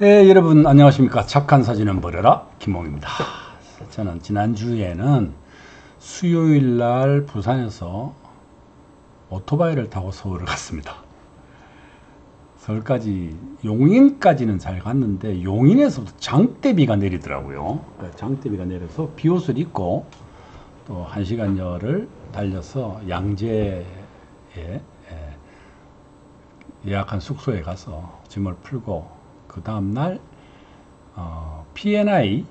네, 여러분 안녕하십니까. 착한 사진은 버려라 김홍입니다. 저는 지난주에는 수요일날 부산에서 오토바이를 타고 서울을 갔습니다. 서울까지 용인까지는 잘 갔는데 용인에서부터 장대비가 내리더라고요. 장대비가 내려서 비옷을 입고 또 1시간여를 달려서 양재에 예약한 숙소에 가서 짐을 풀고 그 다음날 P&I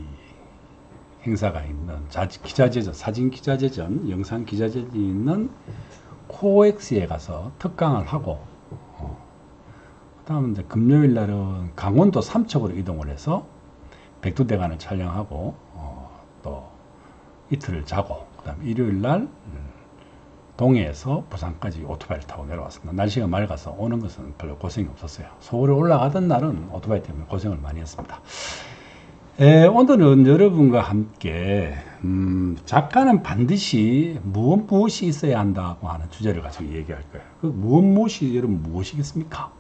행사가 있는 기자재전, 사진 기자재전, 영상 기자재전이 있는 코엑스에 가서 특강을 하고 그 다음 이제 금요일 날은 강원도 삼척으로 이동을 해서 백두대간을 촬영하고 또 이틀을 자고 그 다음 일요일 날 동해에서 부산까지 오토바이를 타고 내려왔습니다. 날씨가 맑아서 오는 것은 별로 고생이 없었어요. 서울에 올라가던 날은 오토바이 때문에 고생을 많이 했습니다. 오늘은 여러분과 함께 작가는 반드시 무엇이 있어야 한다고 하는 주제를 가지고 얘기할 거예요. 그 무엇이 여러분 무엇이겠습니까?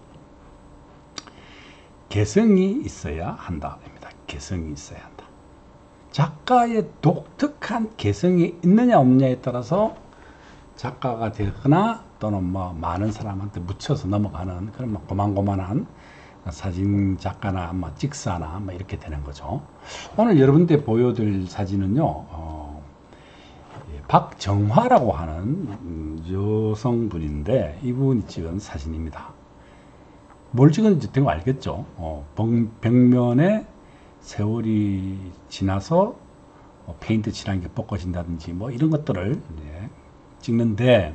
개성이 있어야 한다입니다. 개성이 있어야 한다. 작가의 독특한 개성이 있느냐 없느냐에 따라서 작가가 되거나 또는 뭐 많은 사람한테 묻혀서 넘어가는 그런 뭐 고만고만한 사진 작가나 뭐 찍사나 뭐 이렇게 되는 거죠. 오늘 여러분들 보여드릴 사진은요, 박정화라고 하는 여성분인데 이분이 찍은 사진입니다. 뭘 찍었는지 대충 알겠죠. 벽면에 세월이 지나서 페인트 칠한 게 벗겨진다든지 뭐 이런 것들을 찍는데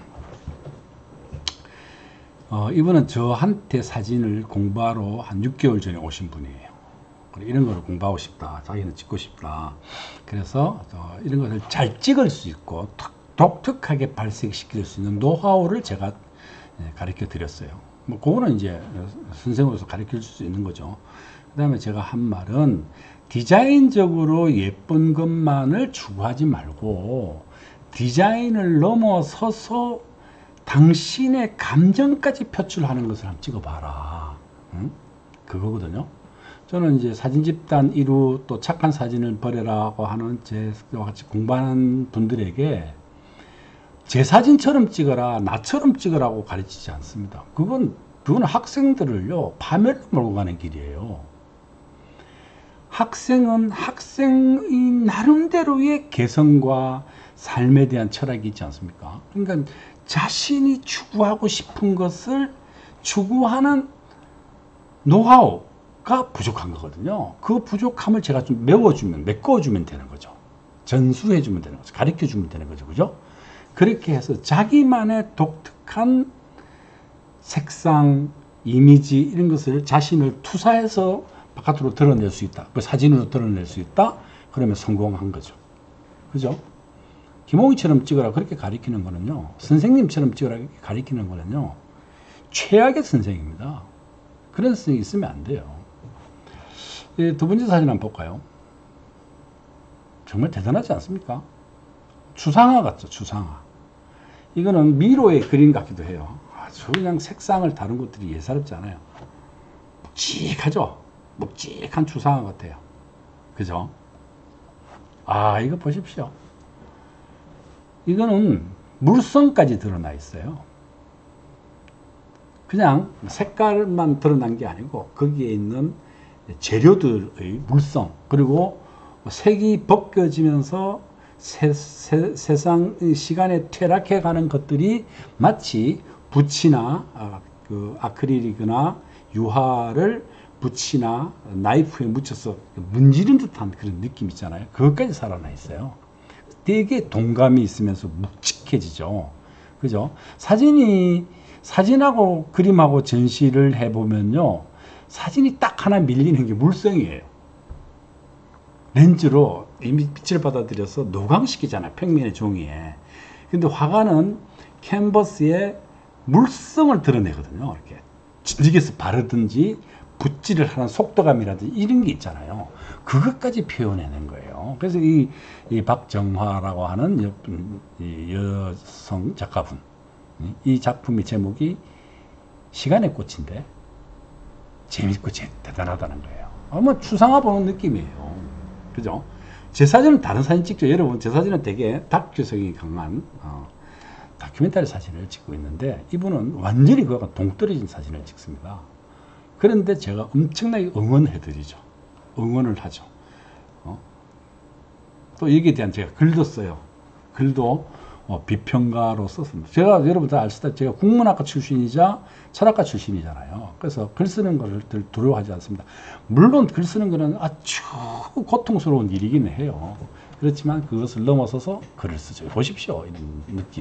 이분은 저한테 사진을 공부하러 한 6개월 전에 오신 분이에요. 이런 거를 공부하고 싶다, 자기는 찍고 싶다. 그래서 이런 것을 잘 찍을 수 있고 독특하게 발색시킬 수 있는 노하우를 제가 가르쳐 드렸어요. 뭐 그거는 이제 선생으로서 가르쳐 줄 수 있는 거죠. 그 다음에 제가 한 말은 디자인적으로 예쁜 것만을 추구하지 말고 디자인을 넘어서서 당신의 감정까지 표출하는 것을 한번 찍어봐라. 응? 그거거든요. 저는 이제 사진 집단 1호 또 착한 사진을 버려라고 하는 제와 같이 공부하는 분들에게 제 사진처럼 찍어라, 나처럼 찍으라고 가르치지 않습니다. 그건 학생들을요, 파멸로 몰고 가는 길이에요. 학생은 학생의 나름대로의 개성과 삶에 대한 철학이 있지 않습니까? 그러니까 자신이 추구하고 싶은 것을 추구하는 노하우가 부족한 거거든요. 그 부족함을 제가 좀 메꿔주면 되는 거죠. 전수해주면 되는 거죠. 가르쳐주면 되는 거죠. 그죠? 그렇게 해서 자기만의 독특한 색상, 이미지 이런 것을 자신을 투사해서 바깥으로 드러낼 수 있다. 그 사진으로 드러낼 수 있다. 그러면 성공한 거죠. 그죠? 김홍희처럼 찍어라 그렇게 가리키는 거는요, 선생님처럼 찍어라 이렇게 가리키는 거는요, 최악의 선생입니다. 그런 선생이 있으면 안 돼요. 두 번째 사진 한번 볼까요? 정말 대단하지 않습니까? 추상화 같죠, 추상화. 이거는 미로의 그림 같기도 해요. 아주 그냥 색상을 다룬 것들이 예사롭지 않아요. 묵직하죠? 묵직한 추상화 같아요. 그죠? 이거 보십시오. 이거는 물성까지 드러나 있어요. 그냥 색깔만 드러난 게 아니고 거기에 있는 재료들의 물성, 그리고 색이 벗겨지면서 세상 시간에 퇴락해 가는 것들이 마치 붓이나 아크릴이거나 유화를 붓이나 나이프에 묻혀서 문지른 듯한 그런 느낌 있잖아요. 그것까지 살아나 있어요. 되게 동감이 있으면서 묵직해지죠. 그죠? 사진하고 그림하고 전시를 해보면요, 사진이 딱 하나 밀리는 게 물성이에요. 렌즈로 이미 빛을 받아들여서 노광시키잖아요, 평면의 종이에. 근데 화가는 캔버스에 물성을 드러내거든요. 이렇게 진지게서 바르든지 붓질을 하는 속도감이라든지 이런 게 있잖아요. 그것까지 표현해낸 거예요. 그래서 이 박정화라고 하는 여성 작가분, 이 작품의 제목이 시간의 꽃인데 재밌고 대단하다는 거예요. 뭐 추상화 보는 느낌이에요. 그죠? 제 사진은 다른 사진 찍죠. 여러분, 제 사진은 되게 다큐성이 강한 다큐멘터리 사진을 찍고 있는데, 이분은 완전히 그거가 동떨어진 사진을 찍습니다. 그런데 제가 엄청나게 응원해드리죠. 응원을 하죠. 또 여기에 대한 제가 글도 써요. 글도 비평가로 썼습니다. 제가 여러분 다 아시다시피 제가 국문학과 출신이자 철학과 출신이잖아요. 그래서 글 쓰는 것을 두려워하지 않습니다. 물론 글 쓰는 것은 아주 고통스러운 일이긴 해요. 그렇지만 그것을 넘어서서 글을 쓰죠. 보십시오. 이런 느낌.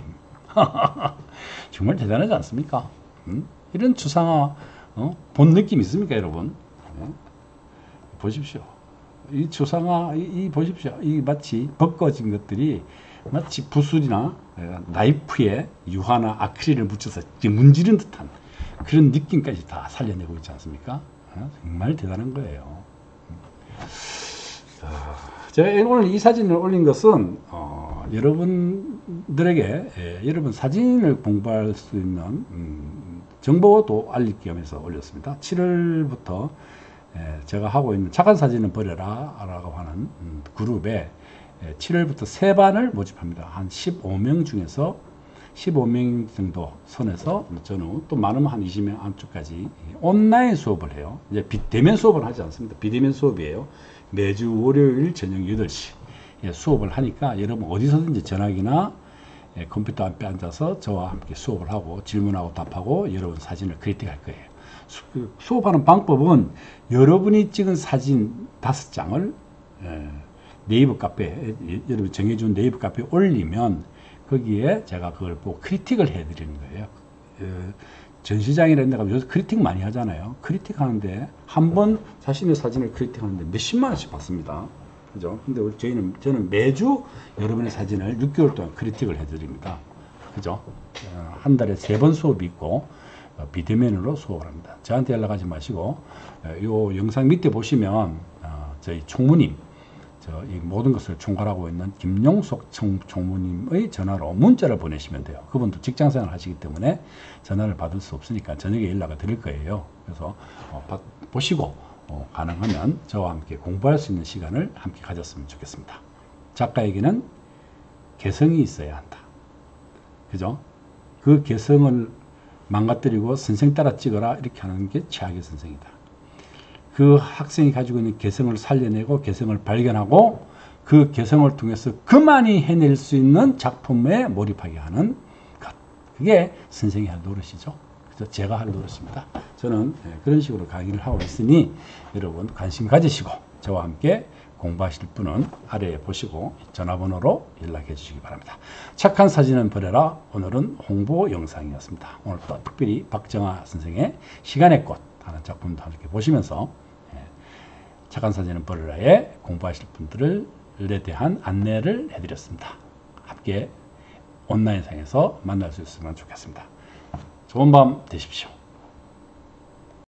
정말 대단하지 않습니까? 이런 추상화 본 느낌 있습니까, 여러분? 네. 보십시오. 이 추상화, 보십시오. 이 마치 벗겨진 것들이 마치 붓술이나 나이프에 유화나 아크릴을 묻혀서 문지른 듯한 그런 느낌까지 다 살려내고 있지 않습니까? 정말 대단한 거예요. 제가 오늘 이 사진을 올린 것은 여러분들에게 여러분 사진을 공부할 수 있는 정보도 알리기 위해서 올렸습니다. 7월부터 제가 하고 있는 착한 사진은 버려라 라고 하는 그룹에 7월부터 3반을 모집합니다. 한 15명 중에서 15명 정도 선에서 저는 또 많으면 한 20명 안쪽까지 온라인 수업을 해요. 이제 대면 수업을 하지 않습니다. 비대면 수업이에요. 매주 월요일 저녁 8시 수업을 하니까 여러분 어디서든지 전화기나 컴퓨터 앞에 앉아서 저와 함께 수업을 하고 질문하고 답하고 여러분 사진을 크리틱할 거예요. 수업하는 방법은 여러분이 찍은 사진 5장을 네이버 카페에 여러분 정해준 네이버 카페에 올리면 거기에 제가 그걸 보고 크리틱을 해드리는 거예요. 전시장이라는 데가 요새 크리틱 많이 하잖아요. 크리틱 하는데 한 번 자신의 사진을 크리틱하는데 몇십만 원씩 받습니다. 그죠? 근데 저는 매주 여러분의 사진을 6개월 동안 크리틱을 해드립니다. 그죠? 한 달에 3번 수업이 있고 비대면으로 수업을 합니다. 저한테 연락하지 마시고 요 영상 밑에 보시면 저희 총무님 이 모든 것을 총괄하고 있는 김용석 총무님의 전화로 문자를 보내시면 돼요. 그분도 직장생활 하시기 때문에 전화를 받을 수 없으니까 저녁에 연락을 드릴 거예요. 그래서 보시고 가능하면 저와 함께 공부할 수 있는 시간을 함께 가졌으면 좋겠습니다. 작가에게는 개성이 있어야 한다. 그죠? 그 개성을 망가뜨리고 선생 따라 찍어라 이렇게 하는 게 최악의 선생이다. 그 학생이 가지고 있는 개성을 살려내고 개성을 발견하고 그 개성을 통해서 그만이 해낼 수 있는 작품에 몰입하게 하는 것. 그게 선생이 할 노릇이죠. 그래서 제가 할 노릇입니다. 저는 그런 식으로 강의를 하고 있으니 여러분 관심 가지시고 저와 함께 공부하실 분은 아래에 보시고 전화번호로 연락해 주시기 바랍니다. 착한 사진은 버려라. 오늘은 홍보 영상이었습니다. 오늘 또 특별히 박정아 선생의 시간의 꽃 하는 작품도 함께 보시면서 착한 사진은 버려라에 공부하실 분들에 대한 안내를 해드렸습니다. 함께 온라인상에서 만날 수 있으면 좋겠습니다. 좋은 밤 되십시오.